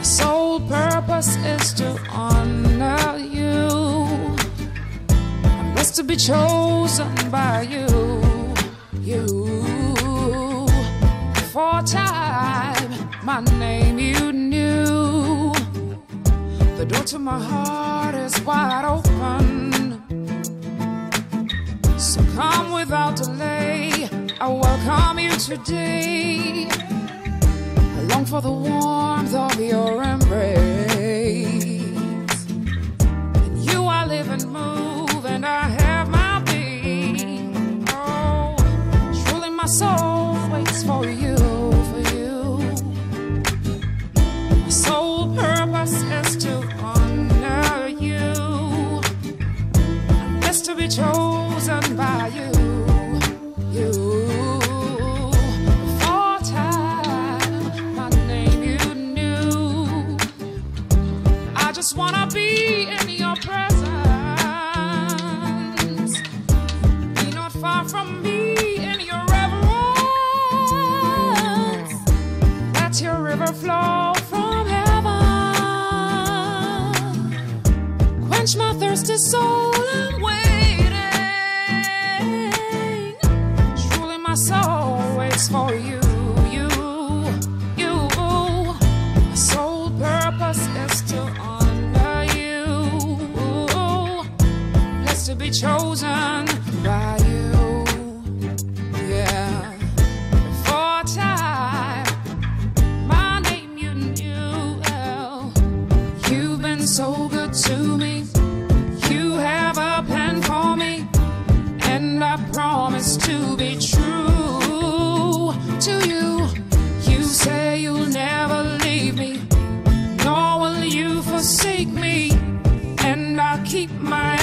sole purpose is to honor you. I'm blessed to be chosen by you. Before time, my name you knew. The door to my heart is wide open. So come without delay, I welcome you today. I long for the warmth of your embrace. In you I live and move, and I have my being. Oh, truly my soul waits for you, My sole purpose is to honor you. I'm blessed to be chosen by you. Before time, my name you knew. I just wanna be in your presence. Be not far from me in your reverence. Let your river flow from heaven. Quench my thirsty soul, I'm waiting. Truly my soul waits for you. My sole purpose is to honor you. Blessed to be chosen by you. Yeah. Before time, my name you knew. You've been so good to me. You have a plan for me, and I promise to be true to you. You say you'll never leave me, nor will you forsake me, and I'll keep my